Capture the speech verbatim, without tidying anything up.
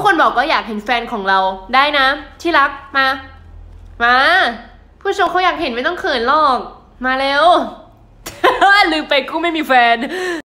คนบอกก็อยากเห็นแฟนของเราได้นะที่รักมามาผู้ชมเขาอยากเห็นไม่ต้องเขินหรอกมาเร็ว ลืมไปกูไม่มีแฟน